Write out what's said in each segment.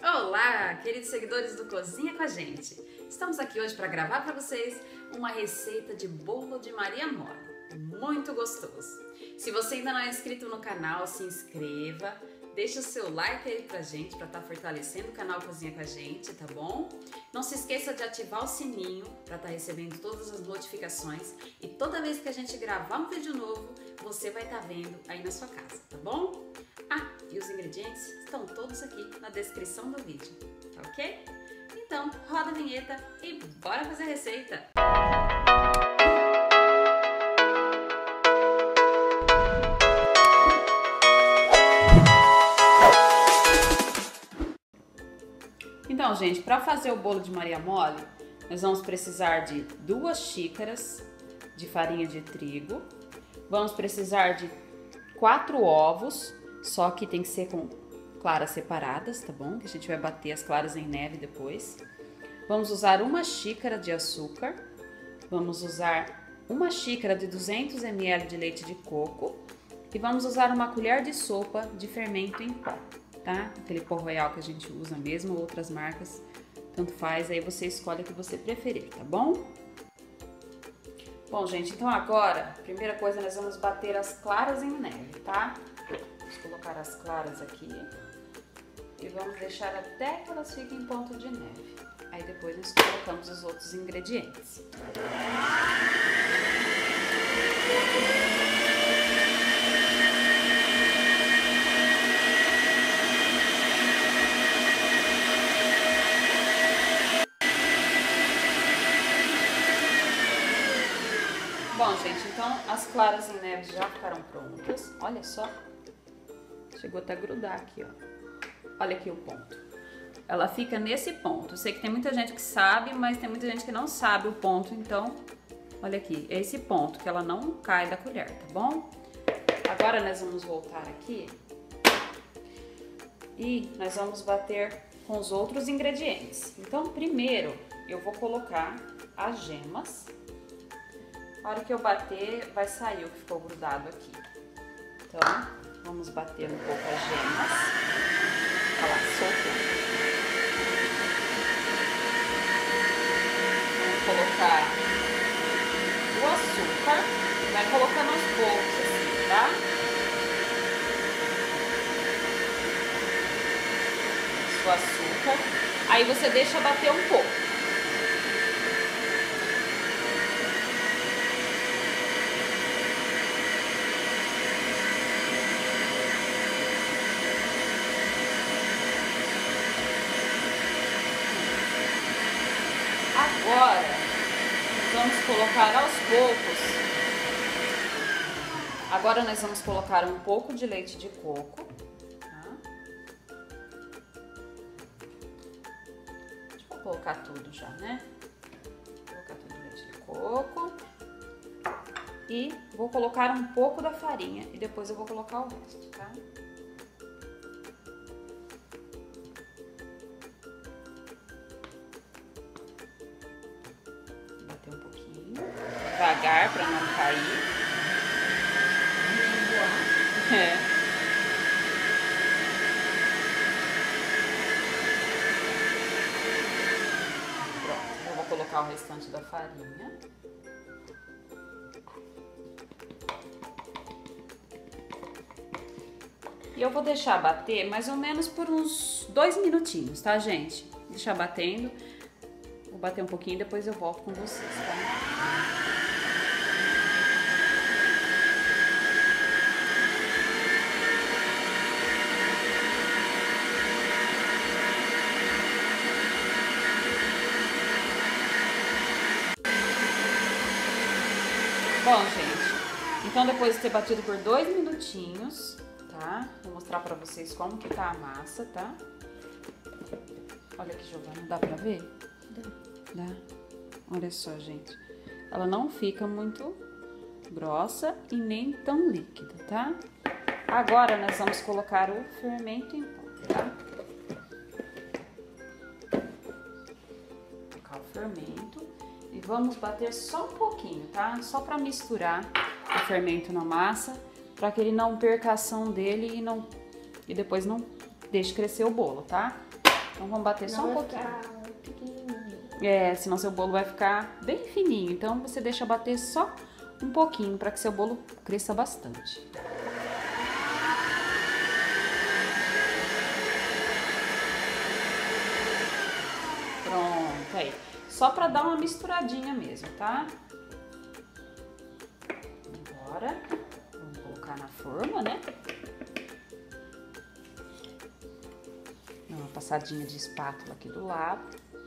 Olá, queridos seguidores do Cozinha com a Gente. Estamos aqui hoje para gravar para vocês uma receita de bolo de Maria Mole, muito gostoso. Se você ainda não é inscrito no canal, se inscreva, deixa o seu like aí pra gente, para estar fortalecendo o canal Cozinha com a Gente, tá bom? Não se esqueça de ativar o sininho para estar recebendo todas as notificações e toda vez que a gente gravar um vídeo novo, você vai estar vendo aí na sua casa, tá bom? Ah, e os ingredientes estão todos aqui na descrição do vídeo, tá ok? Então, roda a vinheta e bora fazer a receita! Então, gente, para fazer o bolo de Maria Mole, nós vamos precisar de 2 xícaras de farinha de trigo, vamos precisar de 4 ovos, só que tem que ser com claras separadas, tá bom? Que a gente vai bater as claras em neve depois. Vamos usar 1 xícara de açúcar, vamos usar 1 xícara de 200 ml de leite de coco e vamos usar 1 colher de sopa de fermento em pó, tá? Aquele pó royal que a gente usa mesmo, outras marcas, tanto faz, aí você escolhe o que você preferir, tá bom? Bom, gente, então agora, primeira coisa, nós vamos bater as claras em neve, tá? Vamos colocar as claras aqui e vamos deixar até que elas fiquem em ponto de neve. Aí depois nós colocamos os outros ingredientes. Bom, gente, então as claras em neve já ficaram prontas. Olha só, chegou até a grudar aqui, ó. Olha aqui o ponto. Ela fica nesse ponto. Eu sei que tem muita gente que sabe, mas tem muita gente que não sabe o ponto, então, olha aqui, é esse ponto que ela não cai da colher, tá bom? Agora nós vamos voltar aqui e nós vamos bater com os outros ingredientes. Então, primeiro eu vou colocar as gemas. A hora que eu bater, vai sair o que ficou grudado aqui. Então, vamos bater um pouco as gemas. Olha lá, soltou. Vamos colocar o açúcar. Vai colocando aos poucos, assim, tá? O açúcar. Aí você deixa bater um pouco. Agora, vamos colocar aos poucos. Agora nós vamos colocar um pouco de leite de coco. Tá? Deixa eu colocar tudo já, né? Vou colocar tudo de leite de coco. E vou colocar um pouco da farinha e depois eu vou colocar o resto, tá? Um pouquinho, devagar para não cair. Pronto, eu vou colocar o restante da farinha. E eu vou deixar bater mais ou menos por uns 2 minutinhos, tá, gente? Deixar batendo. Vou bater um pouquinho e depois eu volto com vocês, tá? Bom, gente, então depois de ter batido por 2 minutinhos, tá? Vou mostrar pra vocês como que tá a massa, tá? Olha aqui, Giovana, dá pra ver? Dá. Olha só, gente. Ela não fica muito grossa e nem tão líquida, tá? Agora nós vamos colocar o fermento em pó, tá? Vou colocar o fermento e vamos bater só um pouquinho, tá? Só para misturar o fermento na massa, para que ele não perca a ação dele e depois não deixe crescer o bolo, tá? Então vamos bater só um pouquinho. Pequenininho. Senão seu bolo vai ficar bem fininho. Então você deixa bater só um pouquinho para que seu bolo cresça bastante. Pronto, aí. Só para dar uma misturadinha mesmo, tá? Agora, vamos colocar na forma, né? Uma passadinha de espátula aqui do lado.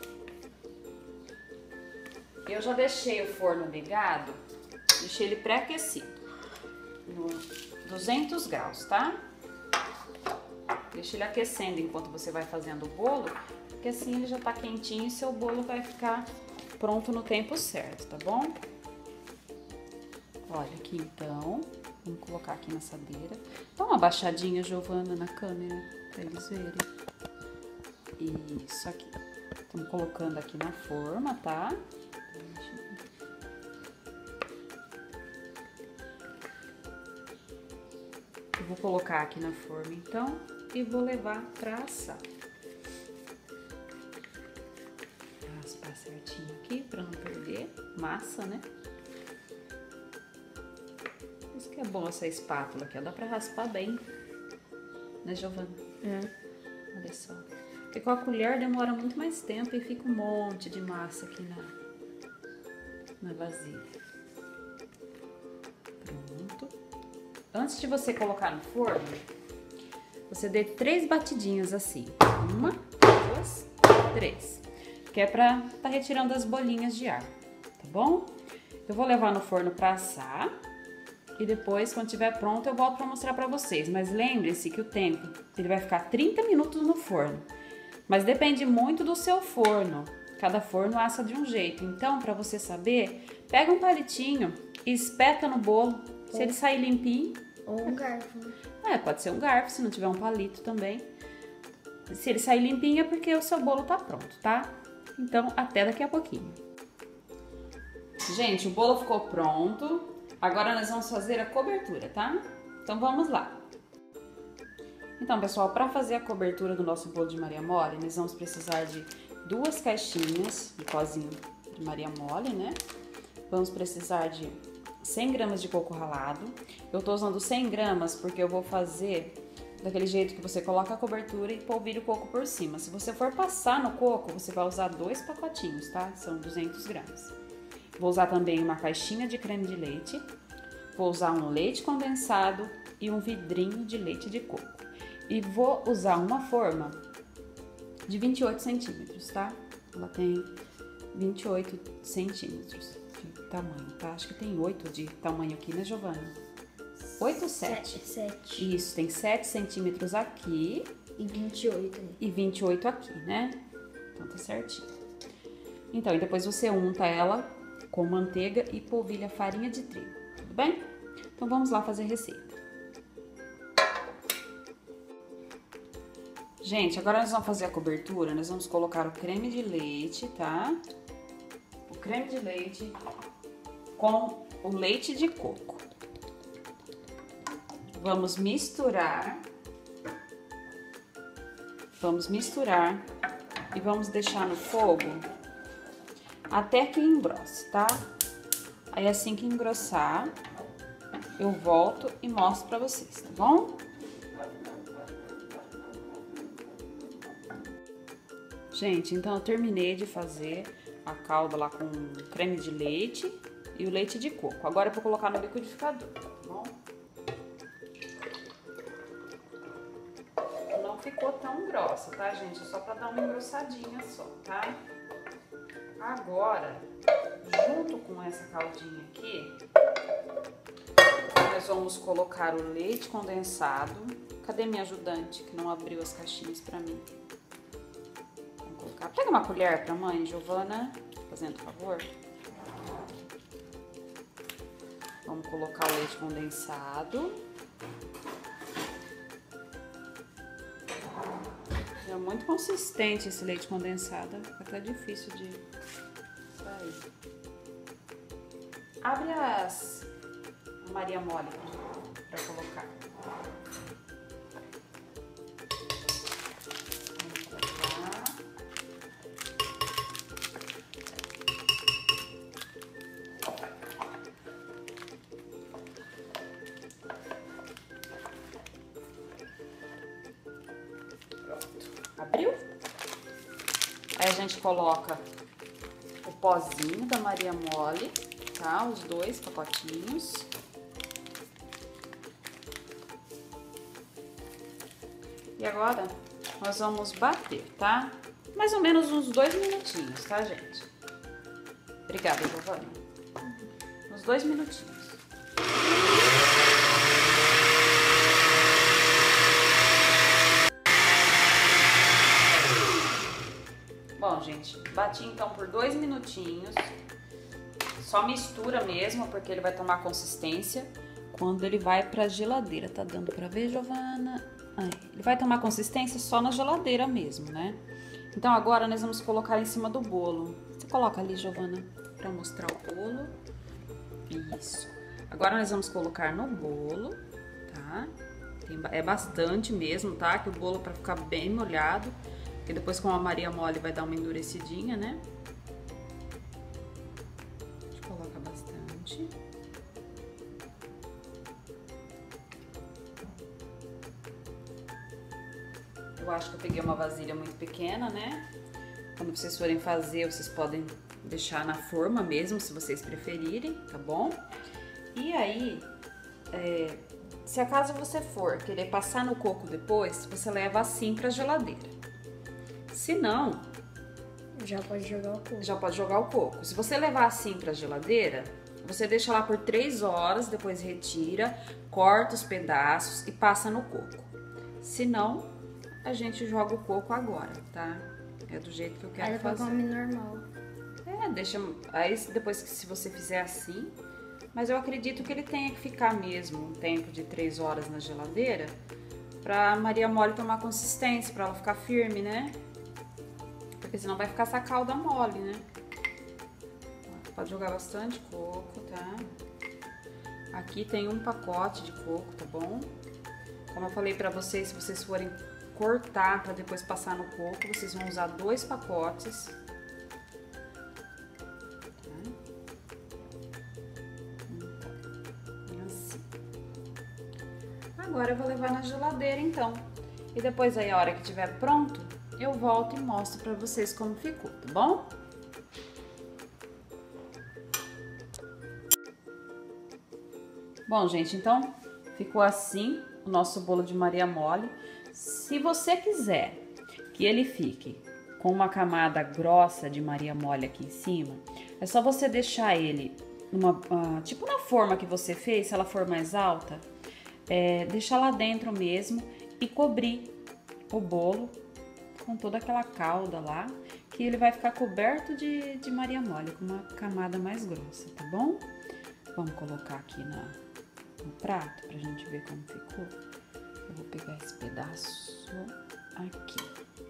Eu já deixei o forno ligado, deixei ele pré-aquecido, no 200 graus, tá? Deixa ele aquecendo enquanto você vai fazendo o bolo, porque assim ele já tá quentinho e seu bolo vai ficar pronto no tempo certo, tá bom? Olha aqui então, vamos colocar aqui na assadeira. Dá uma baixadinha, Giovana, na câmera, pra eles verem. Isso aqui. Estamos colocando aqui na forma, tá? Eu vou colocar aqui na forma então e vou levar pra assar. Raspar certinho aqui pra não perder massa, né? Por isso que é bom essa espátula aqui, ó, dá pra raspar bem, né, Giovana? Olha só. Porque com a colher demora muito mais tempo e fica um monte de massa aqui na vasilha. Pronto. Antes de você colocar no forno, você dê 3 batidinhas assim. 1, 2, 3. Que é pra tá retirando as bolinhas de ar, tá bom? Eu vou levar no forno pra assar. E depois, quando estiver pronto, eu volto pra mostrar pra vocês. Mas lembre-se que o tempo, ele vai ficar 30 minutos no forno. Mas depende muito do seu forno. Cada forno assa de um jeito. Então, para você saber, pega um palitinho e espeta no bolo. Se ele sair limpinho... Ou um garfo, né? Pode ser um garfo, se não tiver um palito também. Se ele sair limpinho é porque o seu bolo tá pronto, tá? Então, até daqui a pouquinho. Gente, o bolo ficou pronto. Agora nós vamos fazer a cobertura, tá? Então, vamos lá. Então, pessoal, para fazer a cobertura do nosso bolo de Maria Mole, nós vamos precisar de 2 caixinhas de pozinho de Maria Mole, né? Vamos precisar de 100 gramas de coco ralado. Eu tô usando 100 gramas porque eu vou fazer daquele jeito que você coloca a cobertura e polvilha o coco por cima. Se você for passar no coco, você vai usar 2 pacotinhos, tá? São 200 gramas. Vou usar também uma caixinha de creme de leite. Vou usar um leite condensado e um vidrinho de leite de coco. E vou usar uma forma de 28 centímetros, tá? Ela tem 28 centímetros de tamanho, tá? Acho que tem 8 de tamanho aqui, né, Giovana? 8 ou 7? 7. Isso, tem 7 centímetros aqui. E 28. E 28 aqui, né? Então tá certinho. Então, e depois você unta ela com manteiga e polvilha farinha de trigo, tudo bem? Então vamos lá fazer a receita. Gente, agora nós vamos fazer a cobertura, nós vamos colocar o creme de leite, tá? O creme de leite com o leite de coco. Vamos misturar e vamos deixar no fogo até que engrosse, tá? Aí assim que engrossar, eu volto e mostro pra vocês, tá bom? Gente, então eu terminei de fazer a calda lá com creme de leite e o leite de coco. Agora eu vou colocar no liquidificador, tá bom? Não ficou tão grossa, tá, gente? Só pra dar uma engrossadinha só, tá? Agora, junto com essa caldinha aqui, nós vamos colocar o leite condensado. Cadê minha ajudante que não abriu as caixinhas pra mim? Pega uma colher pra mãe, Giovana, fazendo favor. Vamos colocar o leite condensado. É muito consistente esse leite condensado, é até difícil de sair. Abre a Maria Mole pra colocar. Vamos colocar. Abriu? Aí a gente coloca o pozinho da Maria Mole, tá? Os 2 pacotinhos. E agora nós vamos bater, tá? Mais ou menos uns 2 minutinhos, tá, gente? Obrigada, Giovana. Uns 2 minutinhos. Bom, gente, bati então por 2 minutinhos. Só mistura mesmo, porque ele vai tomar consistência quando ele vai pra geladeira. Tá dando pra ver, Giovana? Aí, ele vai tomar consistência só na geladeira mesmo, né? Então agora nós vamos colocar em cima do bolo. Você coloca ali, Giovana, pra mostrar o bolo. Isso. Agora nós vamos colocar no bolo, tá? É bastante mesmo, tá? Que o bolo pra ficar bem molhado. Porque depois com a Maria Mole vai dar uma endurecidinha, né? A gente coloca bastante. Eu acho que eu peguei uma vasilha muito pequena, né? Quando vocês forem fazer, vocês podem deixar na forma mesmo, se vocês preferirem, tá bom? E aí, se acaso você for querer passar no coco depois, você leva assim pra geladeira. Se não, já pode jogar o coco. Já pode jogar o coco. Se você levar assim pra geladeira, você deixa lá por 3 horas, depois retira, corta os pedaços e passa no coco. Se não, a gente joga o coco agora, tá? É do jeito que eu quero fazer. Aí come normal. Deixa... Aí depois que se você fizer assim... Mas eu acredito que ele tenha que ficar mesmo um tempo de 3 horas na geladeira pra Maria Mole tomar consistência, pra ela ficar firme, né? Porque senão vai ficar essa calda mole, né? Pode jogar bastante coco, tá? Aqui tem um pacote de coco, tá bom? Como eu falei pra vocês, se vocês forem cortar pra depois passar no coco, vocês vão usar 2 pacotes. Tá? Então, assim. Agora eu vou levar na geladeira, então. E depois aí, a hora que estiver pronto, eu volto e mostro pra vocês como ficou, tá bom? Bom, gente, então ficou assim o nosso bolo de Maria Mole. Se você quiser que ele fique com uma camada grossa de Maria Mole aqui em cima, é só você deixar ele tipo na forma que você fez, se ela for mais alta, deixar lá dentro mesmo e cobrir o bolo com toda aquela calda lá, que ele vai ficar coberto de Maria Mole, com uma camada mais grossa, tá bom? Vamos colocar aqui no prato pra gente ver como ficou. Eu vou pegar esse pedaço aqui.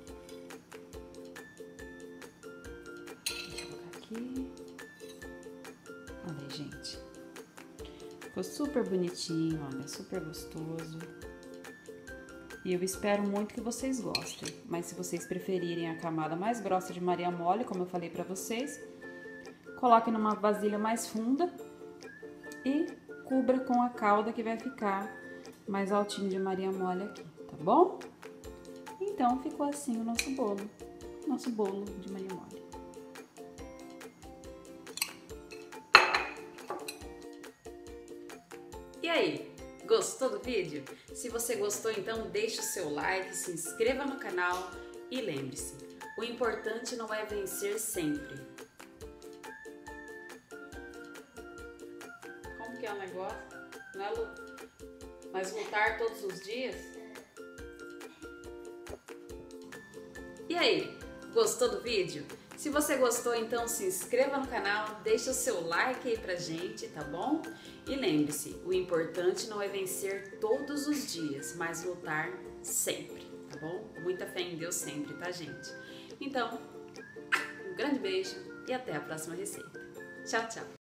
Vou colocar aqui. Olha aí, gente. Ficou super bonitinho, olha, super gostoso. E eu espero muito que vocês gostem. Mas se vocês preferirem a camada mais grossa de Maria Mole, como eu falei pra vocês, coloque numa vasilha mais funda e cubra com a calda que vai ficar mais altinho de Maria Mole aqui, tá bom? Então ficou assim o nosso bolo de Maria Mole. E aí, gostou do vídeo? Se você gostou, então deixe o seu like, se inscreva no canal e lembre-se, o importante não é vencer sempre. Como que é o negócio? Não é mas lutar todos os dias? E aí, gostou do vídeo? Se você gostou, então se inscreva no canal, deixa o seu like aí pra gente, tá bom? E lembre-se, o importante não é vencer todos os dias, mas lutar sempre, tá bom? Muita fé em Deus sempre, tá, gente? Então, um grande beijo e até a próxima receita. Tchau, tchau!